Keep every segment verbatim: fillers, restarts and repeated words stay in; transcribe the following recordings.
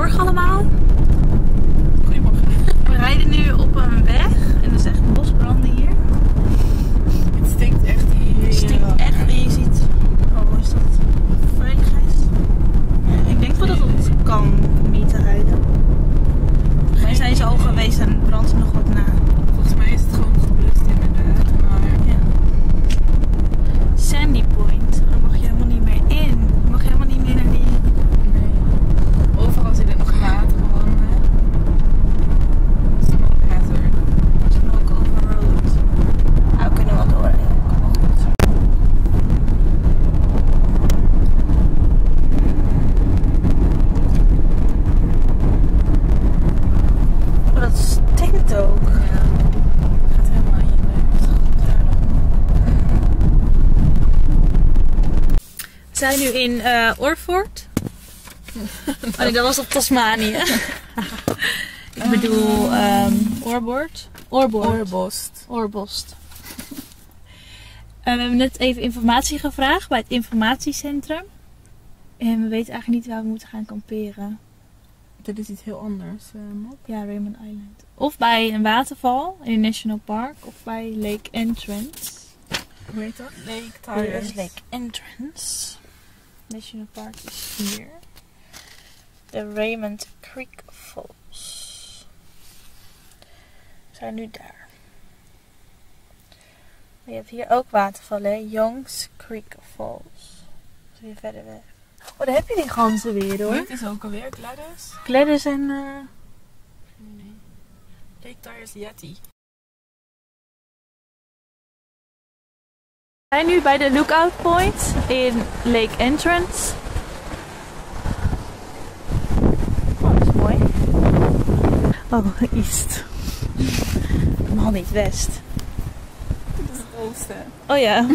Goedemorgen allemaal. Goedemorgen. We rijden nu op een weg en er is echt bosbranden hier. Het stinkt echt heel. Het stinkt echt en je ziet, oh hoe is dat? Veiligheid. Ik denk wel dat het kan om hier te rijden. Wij zijn zo al geweest en brandt er nog wat na. Volgens mij is het gewoon geblust inderdaad, maar Ja. Sandy Point, daar mag je helemaal niet meer in. Je mag helemaal niet meer naar die... nee. Overal zit er nog water gewoon. Hè? Smoke hazard. Smoke over road. Nou, we kunnen wel doorrijden. Kom wel goed. Oh, dat stinkt ook. Ja. Het gaat helemaal in je neus. Daarom. We zijn nu in uh, Orford. Oh nee, dat was op Tasmanië. Ik bedoel um, Orbord. Orbord. Oorbost. Oorbost. Uh, we hebben net even informatie gevraagd bij het informatiecentrum. En we weten eigenlijk niet waar we moeten gaan kamperen. Dit is iets heel anders, uh, Mop. Ja, Raymond Island. Of bij een waterval in een national park. Of bij Lake Entrance. Hoe heet dat? Lake Hier Tires. is Lake Entrance. National Park is hier. De Raymond Creek Falls. We zijn nu daar. Je hebt hier ook watervallen, hè? Youngs Creek Falls. Dat is weer verder weg. Oh, daar heb je die ganzen weer hoor. Dit is ook alweer Gladys. Gladys en... Uh... Nee. Lake Tires Yeti. We zijn nu bij de Lookout Point in Lake Entrance. Oh, dat is mooi. Oh, East. Nog niet West. Dit is het oosten. Oh ja.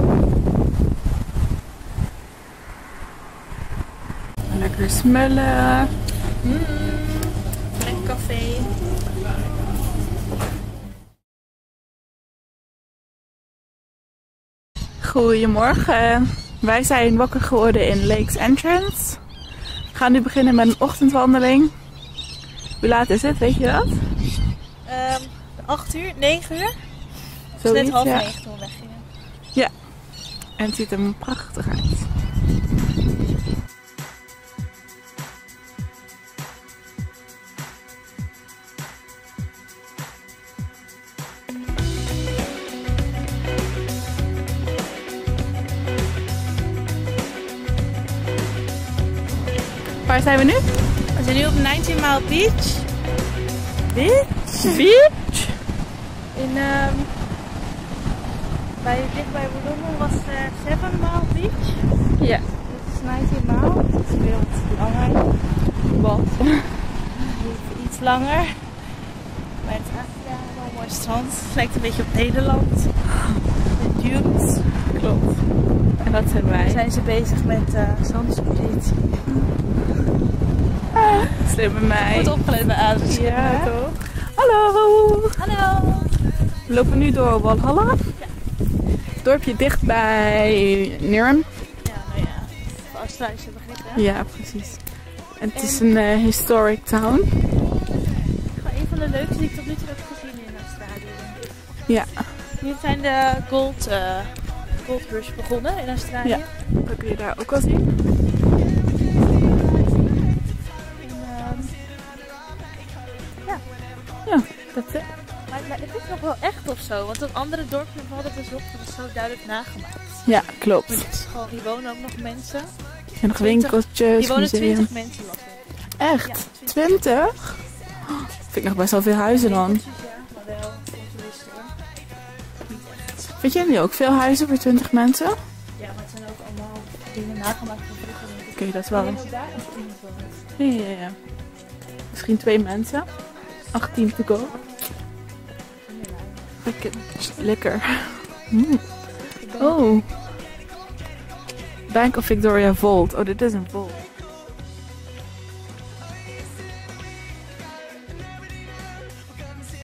Lekker smullen. Mm, lekker café. Goedemorgen. Wij zijn wakker geworden in Lakes Entrance. We gaan nu beginnen met een ochtendwandeling. Hoe laat is het, weet je dat? Um, acht uur, negen uur? Het is Zoiets, net half ja. negen toen we weggingen. Ja. En het ziet er prachtig uit. Waar zijn we nu? We zijn nu op negentien Mile Beach. Beach? Beach? In, um, bij, dicht bij Wollongong was er zeven Mile Beach. Ja. Dit is negentien Mile. Het is weer wat langer. Wat? Iets langer. Maar het is echt ja, wel een mooi strand. Het lijkt een beetje op Nederland. De dunes. Klopt. En dat zijn wij. Zijn ze bezig met uh, zandspeditie. Ah, slimme mij. Goed opgelet bij Adrie. Ja, toch? Hallo! Hallo! We lopen nu door Walhalla. Ja. Dorpje dicht bij Nirren. Ja, nou ja. Voor Australische begrippen. Ja, precies. En het is een uh, historic town. Gewoon een van de leukste die ik tot nu toe heb gezien in Australië. Ja. Hier zijn de gold, uh, gold rush begonnen in Australië. Ja. Dat kun je daar ook al zien. En, um, ja. Ja, dat is het. Maar, maar het is nog wel echt of zo, want dat andere dorpje van hadden bezocht, dat is zo duidelijk nagemaakt. Ja, klopt. Maar het is gewoon, hier wonen ook nog mensen. En nog winkeltjes, Hier wonen museum. twintig mensen las ik. Echt? Ja, twintig? Oh, vind ik nog best wel veel huizen dan. Ja, maar wel voor toeristen hoor. Niet echt. Vind jij nu ook veel huizen voor twintig mensen? Oké, Ja, maar het zijn ook allemaal dingen nagemaakt van vroeger. Denk ik. dat is wel. En ook daar is iemand woont. Ja, ja, ja. Misschien twee mensen. achttien to go. Lekker. Lekker. Mm. Oh. Bank of Victoria Vault. Oh, dit is een vault.